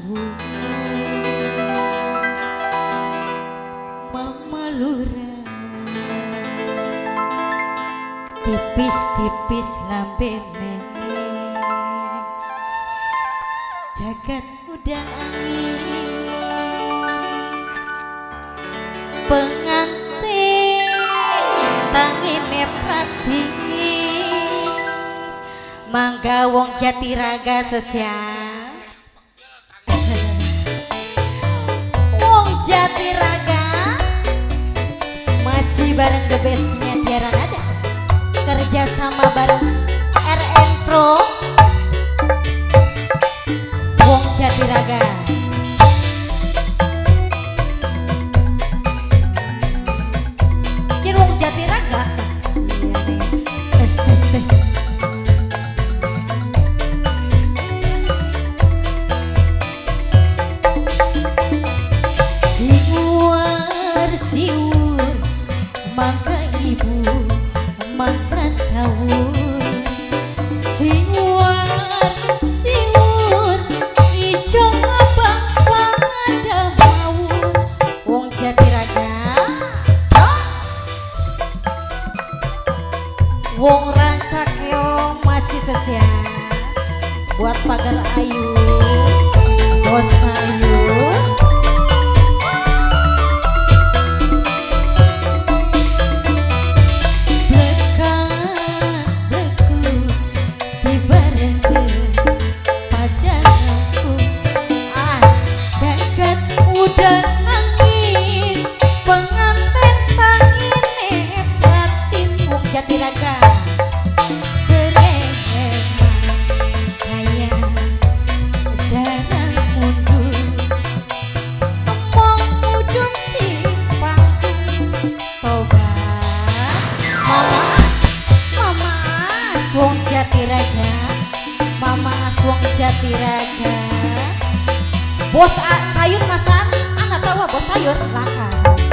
tahu Mama Lurah tipis-tipis lambene jagat udah angin pengantin tangine prati mangga wong Jatiraga sesiang wong Jatiraga masih bareng the bestnya Tiara Nada kerja sama bareng RN Pro wong Jatiraga kira wong Jatiraga tes siwar maka ibu makan tawur siwar ijo abang pada mau wong Jatiraga wong Rancakeo masih setia buat pagar ayu bos ayu Jatiraga kayak jalan mundur ngomong mudun si panggung tobat mama wong Jatiraga mama wong Jatiraga bos sayur masan anak tahu bos sayur laka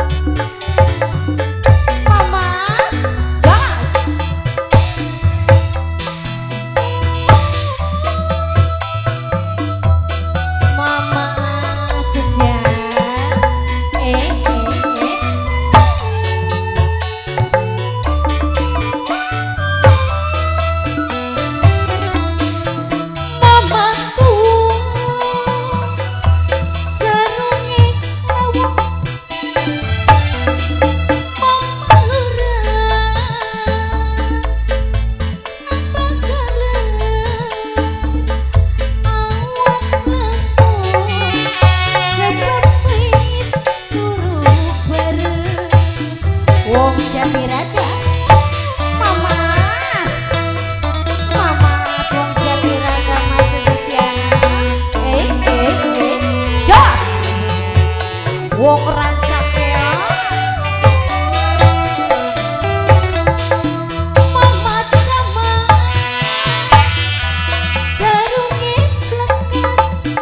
wong Rancakeo mama sama sarunge plekat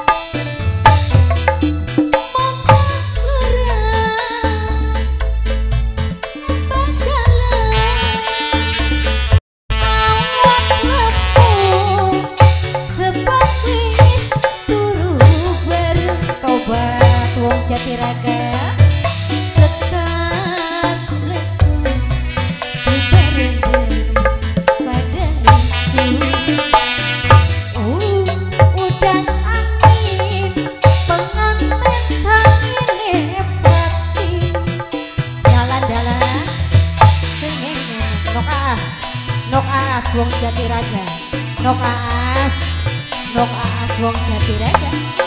mama Lurah bakalan awak lepuh sebab wis turu bertobat wong Jatiraga wong Jatiraga nok aas wong Jatiraga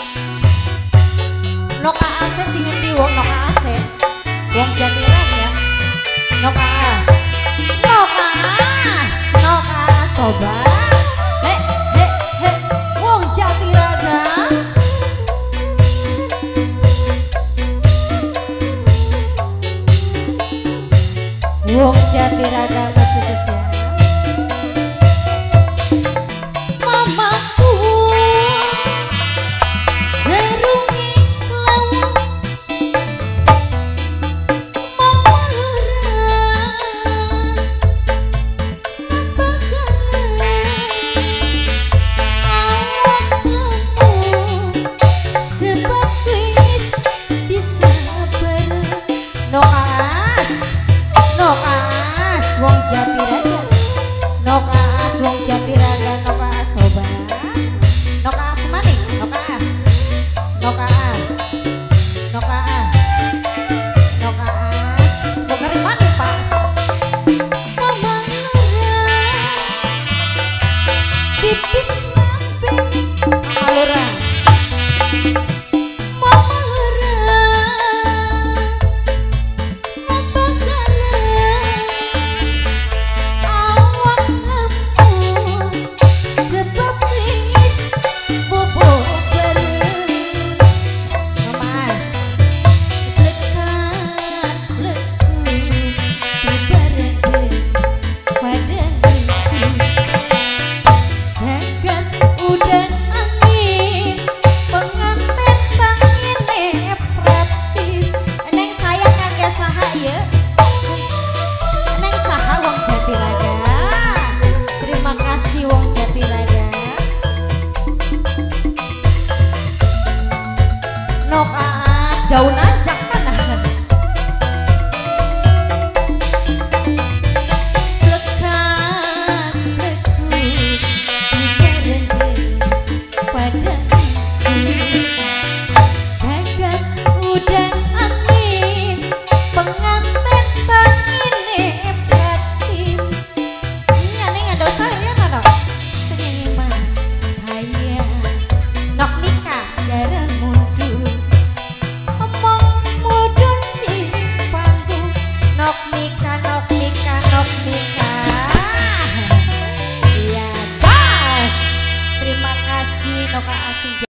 nok aas sing ngendi wong nok aas wong Jatiraga nok aas coba he wong Jatiraga wong Jatiraga masih setia mamaku serungi lawang mama Lurah kasih Noka Asih.